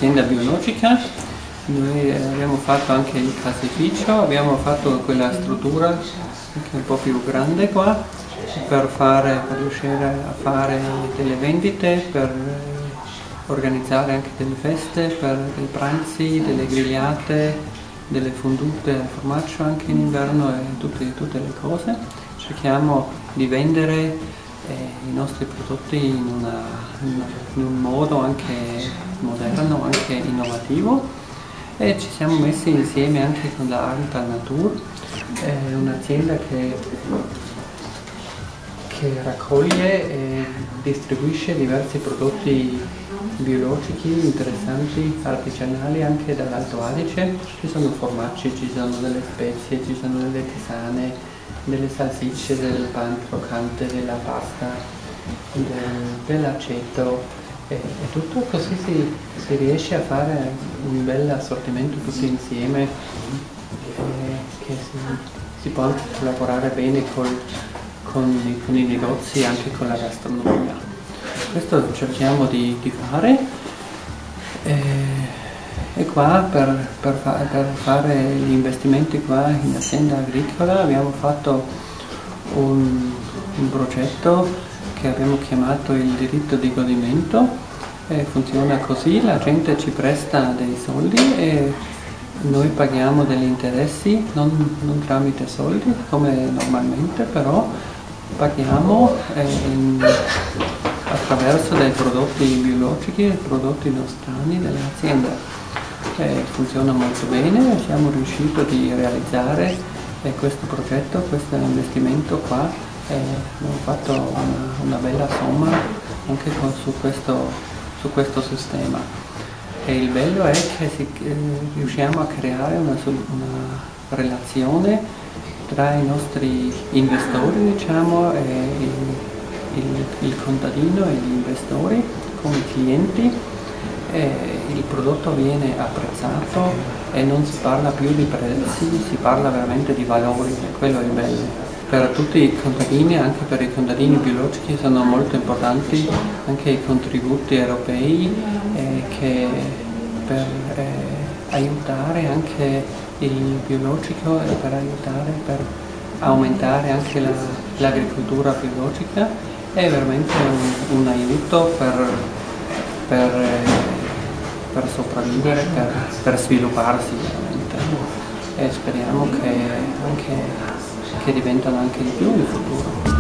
un'azienda biologica. Noi abbiamo fatto anche il caseificio, abbiamo fatto quella struttura anche un po' più grande qua per riuscire a fare delle vendite, per organizzare anche delle feste, per dei pranzi, delle grigliate, delle fondute al formaggio anche in inverno e tutte le cose. Cerchiamo di vendere i nostri prodotti in un modo anche moderno, anche innovativo, e ci siamo messi insieme anche con la Arntal Natur, un'azienda che raccoglie e distribuisce diversi prodotti biologici interessanti, artigianali anche dall'Alto Adige. Ci sono formaggi, ci sono delle spezie, ci sono delle tisane, delle salsicce, del pan croccante, della pasta, dell'aceto e tutto così si riesce a fare un bel assortimento tutti insieme, che si può anche collaborare bene con i negozi e anche con la gastronomia. Questo cerchiamo di fare, e qua per fare gli investimenti qua in azienda agricola abbiamo fatto un progetto che abbiamo chiamato il diritto di godimento. Funziona così: la gente ci presta dei soldi e noi paghiamo degli interessi, non tramite soldi come normalmente, però paghiamo attraverso dei prodotti biologici e prodotti nostrani dell'azienda. Funziona molto bene, siamo riusciti a realizzare questo progetto, questo investimento qua, abbiamo fatto una bella somma anche su questo sistema. E il bello è che riusciamo a creare una relazione tra i nostri investori, diciamo, e il contadino e gli investori come clienti. Il prodotto viene apprezzato e non si parla più di prezzi, si parla veramente di valori, e quello è il bello. Per tutti i contadini, anche per i contadini biologici, sono molto importanti anche i contributi europei per aiutare anche il biologico e per aumentare anche l'agricoltura biologica. È veramente un aiuto per sopravvivere, per svilupparsi veramente, e speriamo che diventano anche di più in futuro.